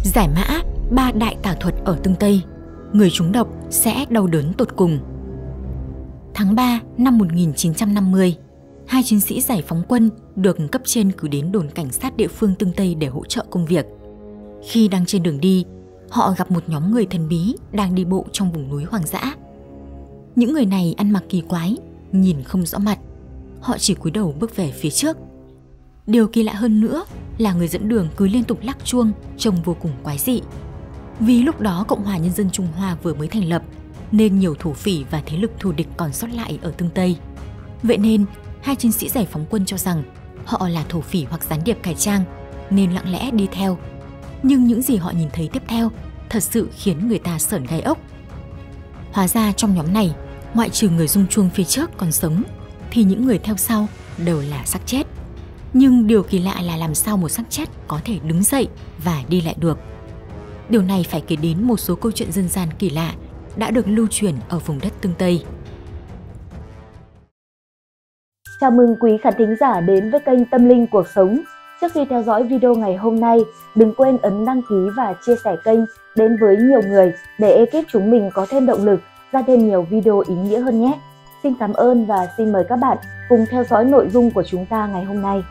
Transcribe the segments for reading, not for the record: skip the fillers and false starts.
Giải mã 3 đại tà thuật ở Tương Tây, người trúng độc sẽ đau đớn tột cùng. Tháng 3 năm 1950, 2 chiến sĩ giải phóng quân được cấp trên cử đến đồn cảnh sát địa phương Tương Tây để hỗ trợ công việc. Khi đang trên đường đi, họ gặp một nhóm người thần bí đang đi bộ trong vùng núi hoang dã. Những người này ăn mặc kỳ quái, nhìn không rõ mặt. Họ chỉ cúi đầu bước về phía trước. Điều kỳ lạ hơn nữa là người dẫn đường cứ liên tục lắc chuông, trông vô cùng quái dị. Vì lúc đó Cộng hòa Nhân dân Trung Hoa vừa mới thành lập, nên nhiều thổ phỉ và thế lực thù địch còn sót lại ở Tương Tây. Vậy nên, 2 chiến sĩ giải phóng quân cho rằng họ là thổ phỉ hoặc gián điệp cải trang, nên lặng lẽ đi theo. Nhưng những gì họ nhìn thấy tiếp theo thật sự khiến người ta sởn gai ốc. Hóa ra trong nhóm này, ngoại trừ người rung chuông phía trước còn sống, thì những người theo sau đều là xác chết. Nhưng điều kỳ lạ là làm sao một xác chết có thể đứng dậy và đi lại được. Điều này phải kể đến một số câu chuyện dân gian kỳ lạ đã được lưu truyền ở vùng đất Tương Tây. Chào mừng quý khán thính giả đến với kênh Tâm Linh Cuộc Sống. Trước khi theo dõi video ngày hôm nay, đừng quên ấn đăng ký và chia sẻ kênh đến với nhiều người để ekip chúng mình có thêm động lực ra thêm nhiều video ý nghĩa hơn nhé. Xin cảm ơn và xin mời các bạn cùng theo dõi nội dung của chúng ta ngày hôm nay.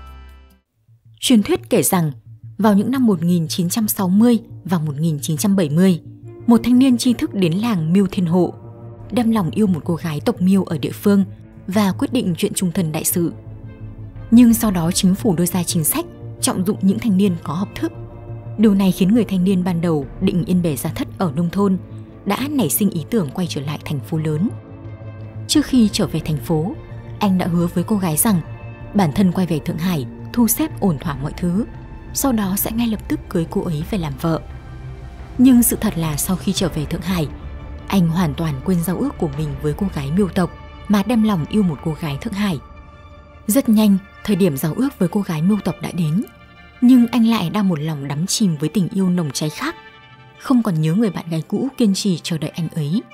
Truyền thuyết kể rằng, vào những năm 1960 và 1970, một thanh niên tri thức đến làng Miêu Thiên Hộ, đem lòng yêu một cô gái tộc Miêu ở địa phương và quyết định chuyện chung thân đại sự. Nhưng sau đó chính phủ đưa ra chính sách trọng dụng những thanh niên có học thức. Điều này khiến người thanh niên ban đầu định yên bề gia thất ở nông thôn đã nảy sinh ý tưởng quay trở lại thành phố lớn. Trước khi trở về thành phố, anh đã hứa với cô gái rằng bản thân quay về Thượng Hải thu xếp ổn thỏa mọi thứ, sau đó sẽ ngay lập tức cưới cô ấy về làm vợ. Nhưng sự thật là sau khi trở về Thượng Hải, anh hoàn toàn quên giao ước của mình với cô gái Miêu tộc mà đem lòng yêu một cô gái Thượng Hải. Rất nhanh, thời điểm giao ước với cô gái Miêu tộc đã đến, nhưng anh lại đang một lòng đắm chìm với tình yêu nồng cháy khác, không còn nhớ người bạn gái cũ kiên trì chờ đợi anh ấy.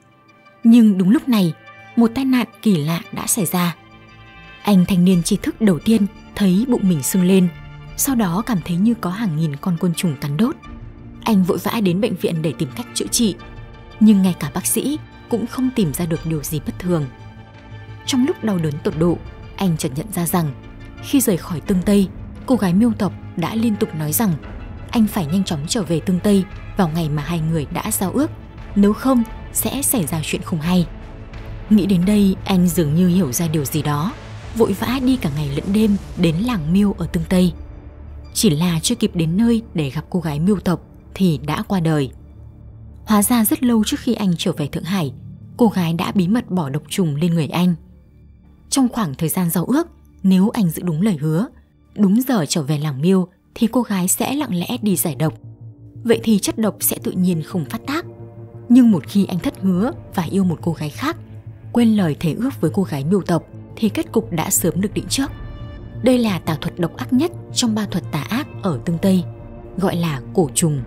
Nhưng đúng lúc này, một tai nạn kỳ lạ đã xảy ra. Anh thanh niên tri thức đầu tiên thấy bụng mình sưng lên, sau đó cảm thấy như có hàng nghìn con côn trùng cắn đốt. Anh vội vã đến bệnh viện để tìm cách chữa trị, nhưng ngay cả bác sĩ cũng không tìm ra được điều gì bất thường. Trong lúc đau đớn tột độ, anh chợt nhận ra rằng khi rời khỏi Tương Tây, cô gái Miêu tộc đã liên tục nói rằng anh phải nhanh chóng trở về Tương Tây vào ngày mà hai người đã giao ước, nếu không sẽ xảy ra chuyện không hay. Nghĩ đến đây, anh dường như hiểu ra điều gì đó, vội vã đi cả ngày lẫn đêm đến làng Miêu ở Tương Tây. Chỉ là chưa kịp đến nơi để gặp cô gái Miêu tộc thì đã qua đời. Hóa ra rất lâu trước khi anh trở về Thượng Hải, cô gái đã bí mật bỏ độc trùng lên người anh. Trong khoảng thời gian giao ước, nếu anh giữ đúng lời hứa, đúng giờ trở về làng Miêu thì cô gái sẽ lặng lẽ đi giải độc. Vậy thì chất độc sẽ tự nhiên không phát tác. Nhưng một khi anh thất hứa và yêu một cô gái khác, quên lời thề ước với cô gái Miêu tộc, thì kết cục đã sớm được định trước. Đây là tà thuật độc ác nhất trong 3 thuật tà ác ở Tương Tây, gọi là cổ trùng.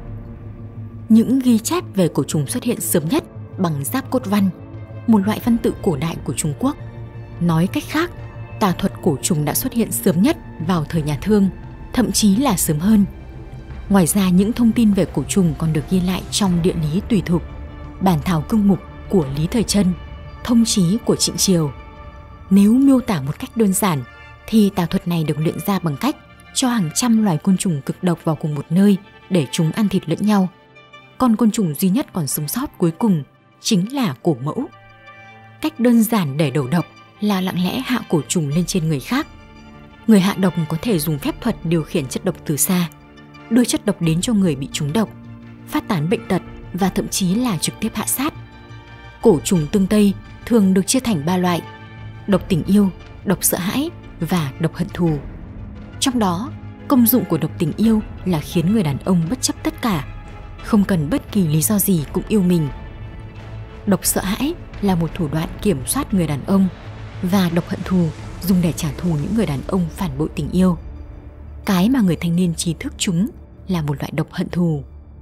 Những ghi chép về cổ trùng xuất hiện sớm nhất bằng giáp cốt văn, một loại văn tự cổ đại của Trung Quốc. Nói cách khác, tà thuật cổ trùng đã xuất hiện sớm nhất vào thời nhà Thương, thậm chí là sớm hơn. Ngoài ra, những thông tin về cổ trùng còn được ghi lại trong Địa lý Tùy Thục, Bản thảo cương mục của Lý Thời Trân, Thông chí của Trịnh Triều. Nếu miêu tả một cách đơn giản, thì tà thuật này được luyện ra bằng cách cho hàng trăm loài côn trùng cực độc vào cùng một nơi để chúng ăn thịt lẫn nhau. Con côn trùng duy nhất còn sống sót cuối cùng chính là cổ mẫu. Cách đơn giản để đầu độc là lặng lẽ hạ cổ trùng lên trên người khác. Người hạ độc có thể dùng phép thuật điều khiển chất độc từ xa, đưa chất độc đến cho người bị trúng độc, phát tán bệnh tật và thậm chí là trực tiếp hạ sát. Cổ trùng Tương Tây thường được chia thành 3 loại: độc tình yêu, độc sợ hãi và độc hận thù. Trong đó, công dụng của độc tình yêu là khiến người đàn ông bất chấp tất cả, không cần bất kỳ lý do gì cũng yêu mình. Độc sợ hãi là một thủ đoạn kiểm soát người đàn ông, và độc hận thù dùng để trả thù những người đàn ông phản bội tình yêu. Cái mà người thanh niên trí thức trúng là một loại độc hận thù.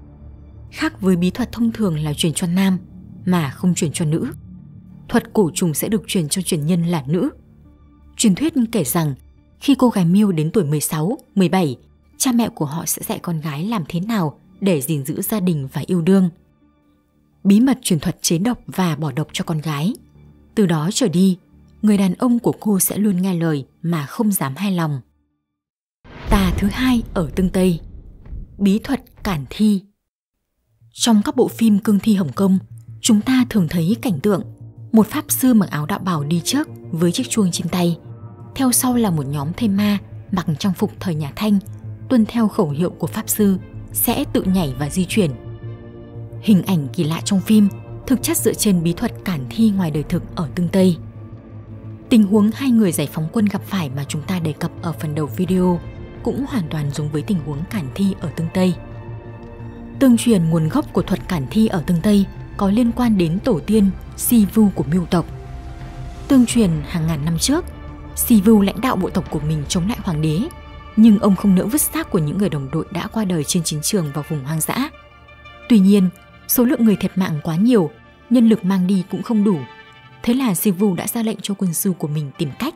Khác với bí thuật thông thường là truyền cho nam mà không truyền cho nữ, thuật cổ trùng sẽ được truyền cho truyền nhân là nữ. Truyền thuyết kể rằng khi cô gái Miêu đến tuổi 16, 17, cha mẹ của họ sẽ dạy con gái làm thế nào để gìn giữ gia đình và yêu đương. Bí mật truyền thuật chế độc và bỏ độc cho con gái. Từ đó trở đi, người đàn ông của cô sẽ luôn nghe lời mà không dám hai lòng. Tà thứ hai ở Tương Tây. Bí thuật cản thi. Trong các bộ phim cương thi Hồng Kông, chúng ta thường thấy cảnh tượng một pháp sư mặc áo đạo bào đi trước với chiếc chuông trên tay. Theo sau là một nhóm thây ma mặc trang phục thời nhà Thanh, tuân theo khẩu hiệu của pháp sư, sẽ tự nhảy và di chuyển. Hình ảnh kỳ lạ trong phim thực chất dựa trên bí thuật cản thi ngoài đời thực ở Tương Tây. Tình huống hai người giải phóng quân gặp phải mà chúng ta đề cập ở phần đầu video cũng hoàn toàn giống với tình huống cản thi ở Tương Tây. Tương truyền nguồn gốc của thuật cản thi ở Tương Tây có liên quan đến tổ tiên Sivu của Mưu tộc. Tương truyền hàng ngàn năm trước, Sivu lãnh đạo bộ tộc của mình chống lại hoàng đế, nhưng ông không nỡ vứt xác của những người đồng đội đã qua đời trên chiến trường vào vùng hoang dã. Tuy nhiên, số lượng người thiệt mạng quá nhiều, nhân lực mang đi cũng không đủ. Thế là Sivu đã ra lệnh cho quân sư của mình tìm cách.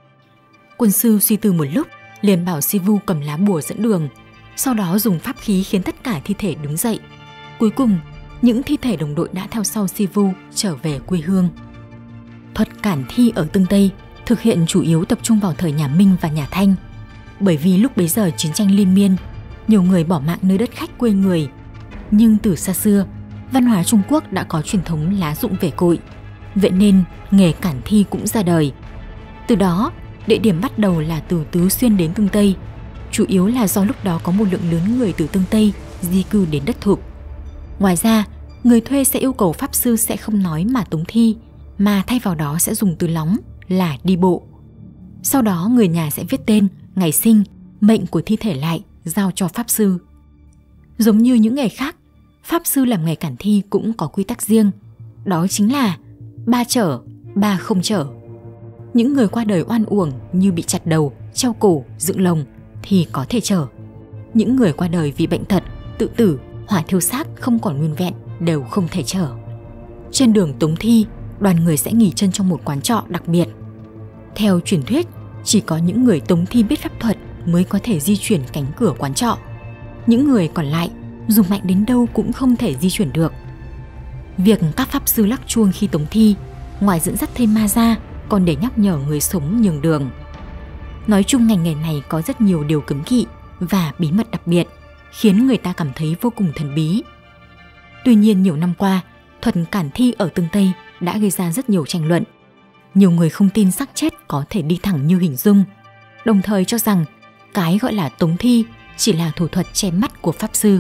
Quân sư suy tư một lúc, liền bảo Sivu cầm lá bùa dẫn đường, sau đó dùng pháp khí khiến tất cả thi thể đứng dậy. Cuối cùng, những thi thể đồng đội đã theo sau Sivu trở về quê hương. Thuật cản thi ở Tương Tây thực hiện chủ yếu tập trung vào thời nhà Minh và nhà Thanh. Bởi vì lúc bấy giờ chiến tranh liên miên, nhiều người bỏ mạng nơi đất khách quê người. Nhưng từ xa xưa, văn hóa Trung Quốc đã có truyền thống lá dụng về cội, vậy nên nghề cản thi cũng ra đời. Từ đó, địa điểm bắt đầu là từ Tứ Xuyên đến Tương Tây, chủ yếu là do lúc đó có một lượng lớn người từ Tương Tây di cư đến đất Thục. Ngoài ra, người thuê sẽ yêu cầu pháp sư sẽ không nói mà tống thi, mà thay vào đó sẽ dùng từ lóng là đi bộ. Sau đó người nhà sẽ viết tên, ngày sinh, mệnh của thi thể lại, giao cho pháp sư. Giống như những nghề khác, pháp sư làm nghề cản thi cũng có quy tắc riêng, đó chính là 3 chở, 3 không chở. Những người qua đời oan uổng như bị chặt đầu, treo cổ, dựng lồng thì có thể chở. Những người qua đời vì bệnh tật, tự tử, hỏa thiêu xác không còn nguyên vẹn đều không thể chở. Trên đường tống thi, đoàn người sẽ nghỉ chân trong một quán trọ đặc biệt. Theo truyền thuyết, chỉ có những người tống thi biết pháp thuật mới có thể di chuyển cánh cửa quán trọ. Những người còn lại, dù mạnh đến đâu cũng không thể di chuyển được. Việc các pháp sư lắc chuông khi tống thi, ngoài dẫn dắt thây ma ra, còn để nhắc nhở người sống nhường đường. Nói chung ngành nghề này có rất nhiều điều cấm kỵ và bí mật đặc biệt, khiến người ta cảm thấy vô cùng thần bí. Tuy nhiên nhiều năm qua, thuật cản thi ở Tương Tây đã gây ra rất nhiều tranh luận. Nhiều người không tin xác chết có thể đi thẳng như hình dung, đồng thời cho rằng cái gọi là tống thi chỉ là thủ thuật che mắt của pháp sư.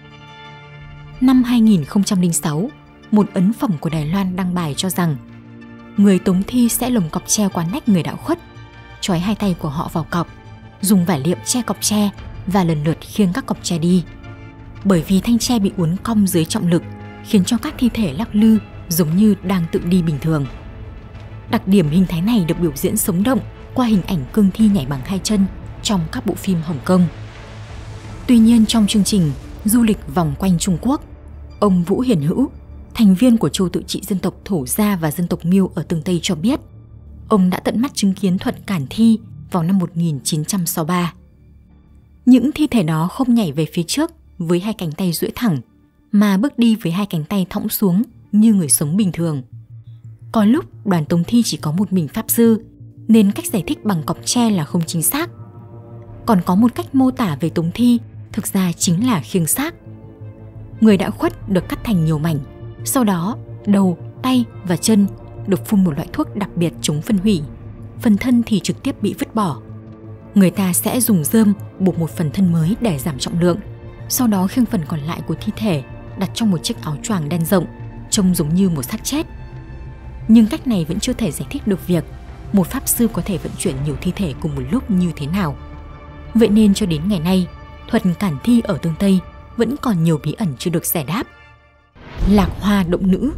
Năm 2006, một ấn phẩm của Đài Loan đăng bài cho rằng người tống thi sẽ lồng cọc tre qua nách người đạo khuất, trói hai tay của họ vào cọc, dùng vải liệm che cọc tre và lần lượt khiêng các cọc tre đi. Bởi vì thanh tre bị uốn cong dưới trọng lực, khiến cho các thi thể lắc lư giống như đang tự đi bình thường. Đặc điểm hình thái này được biểu diễn sống động qua hình ảnh cương thi nhảy bằng hai chân trong các bộ phim Hồng Kông. Tuy nhiên trong chương trình Du lịch vòng quanh Trung Quốc, ông Vũ Hiền Hữu, thành viên của châu tự trị dân tộc Thổ Gia và dân tộc Miêu ở Tương Tây cho biết, ông đã tận mắt chứng kiến thuật cản thi vào năm 1963. Những thi thể đó không nhảy về phía trước với hai cánh tay duỗi thẳng, mà bước đi với hai cánh tay thõng xuống như người sống bình thường. Có lúc đoàn tống thi chỉ có một mình pháp sư, nên cách giải thích bằng cọc tre là không chính xác. Còn có một cách mô tả về tống thi thực ra chính là khiêng xác. Người đã khuất được cắt thành nhiều mảnh, sau đó đầu, tay và chân được phun một loại thuốc đặc biệt chống phân hủy, phần thân thì trực tiếp bị vứt bỏ. Người ta sẽ dùng rơm buộc một phần thân mới để giảm trọng lượng, sau đó khiêng phần còn lại của thi thể đặt trong một chiếc áo choàng đen rộng, trông giống như một xác chết. Nhưng cách này vẫn chưa thể giải thích được việc một pháp sư có thể vận chuyển nhiều thi thể cùng một lúc như thế nào. Vậy nên cho đến ngày nay, thuật cản thi ở Tương Tây vẫn còn nhiều bí ẩn chưa được giải đáp. Lạc hoa động nữ.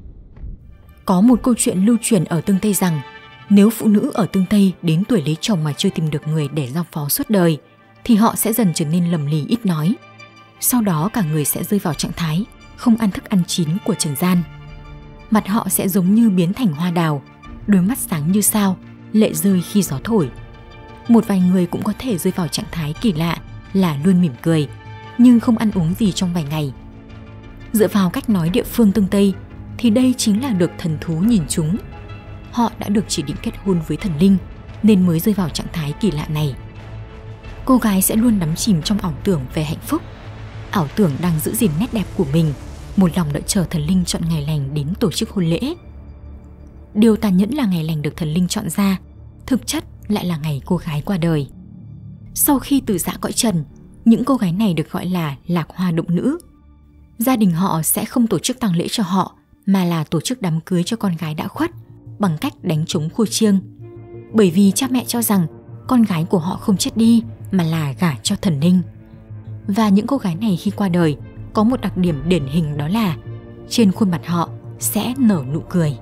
Có một câu chuyện lưu truyền ở Tương Tây rằng nếu phụ nữ ở Tương Tây đến tuổi lấy chồng mà chưa tìm được người để giao phó suốt đời, thì họ sẽ dần trở nên lầm lì ít nói. Sau đó cả người sẽ rơi vào trạng thái không ăn thức ăn chín của trần gian. Mặt họ sẽ giống như biến thành hoa đào, đôi mắt sáng như sao, lệ rơi khi gió thổi. Một vài người cũng có thể rơi vào trạng thái kỳ lạ là luôn mỉm cười, nhưng không ăn uống gì trong vài ngày. Dựa vào cách nói địa phương tương Tây thì đây chính là được thần thú nhìn chúng. Họ đã được chỉ định kết hôn với thần linh nên mới rơi vào trạng thái kỳ lạ này. Cô gái sẽ luôn đắm chìm trong ảo tưởng về hạnh phúc, ảo tưởng đang giữ gìn nét đẹp của mình, một lòng đợi chờ thần linh chọn ngày lành đến tổ chức hôn lễ. Điều tàn nhẫn là ngày lành được thần linh chọn ra, thực chất lại là ngày cô gái qua đời. Sau khi từ giã cõi trần, những cô gái này được gọi là lạc hoa động nữ. Gia đình họ sẽ không tổ chức tang lễ cho họ, mà là tổ chức đám cưới cho con gái đã khuất bằng cách đánh trống khua chiêng. Bởi vì cha mẹ cho rằng con gái của họ không chết đi mà là gả cho thần linh. Và những cô gái này khi qua đời có một đặc điểm điển hình, đó là trên khuôn mặt họ sẽ nở nụ cười.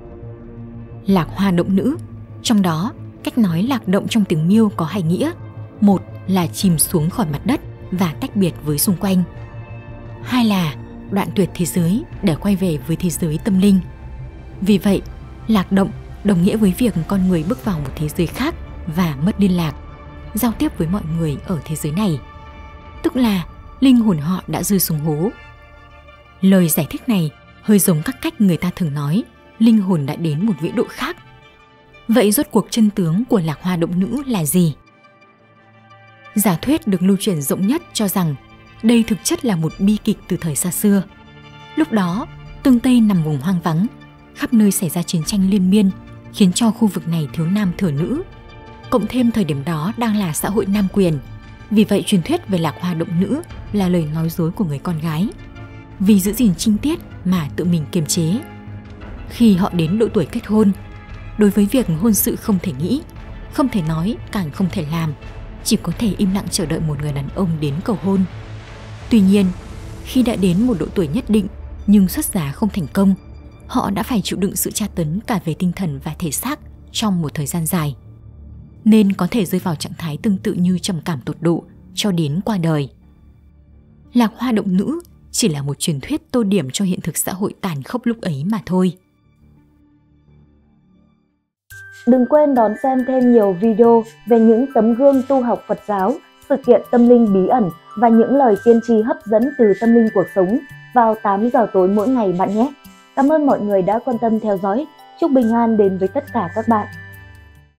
Lạc hoa động nữ, trong đó cách nói lạc động trong tiếng Miêu có hai nghĩa. Một là chìm xuống khỏi mặt đất và tách biệt với xung quanh. Hai là đoạn tuyệt thế giới để quay về với thế giới tâm linh. Vì vậy, lạc động đồng nghĩa với việc con người bước vào một thế giới khác và mất liên lạc, giao tiếp với mọi người ở thế giới này. Tức là linh hồn họ đã rơi xuống hố. Lời giải thích này hơi giống các cách người ta thường nói linh hồn đã đến một vĩ độ khác. Vậy rốt cuộc chân tướng của lạc hoa động nữ là gì? Giả thuyết được lưu truyền rộng nhất cho rằng đây thực chất là một bi kịch từ thời xa xưa. Lúc đó, tương Tây nằm vùng hoang vắng, khắp nơi xảy ra chiến tranh liên miên, khiến cho khu vực này thiếu nam thừa nữ. Cộng thêm thời điểm đó đang là xã hội nam quyền, vì vậy truyền thuyết về lạc hoa động nữ là lời nói dối của người con gái, vì giữ gìn trinh tiết mà tự mình kiềm chế. Khi họ đến độ tuổi kết hôn, đối với việc hôn sự không thể nghĩ, không thể nói, càng không thể làm, chỉ có thể im lặng chờ đợi một người đàn ông đến cầu hôn. Tuy nhiên, khi đã đến một độ tuổi nhất định nhưng xuất giá không thành công, họ đã phải chịu đựng sự tra tấn cả về tinh thần và thể xác trong một thời gian dài, nên có thể rơi vào trạng thái tương tự như trầm cảm tột độ cho đến qua đời. Lạc hoa động nữ chỉ là một truyền thuyết tô điểm cho hiện thực xã hội tàn khốc lúc ấy mà thôi. Đừng quên đón xem thêm nhiều video về những tấm gương tu học Phật giáo, sự kiện tâm linh bí ẩn và những lời tiên tri hấp dẫn từ tâm linh cuộc sống vào 8 giờ tối mỗi ngày bạn nhé. Cảm ơn mọi người đã quan tâm theo dõi. Chúc bình an đến với tất cả các bạn.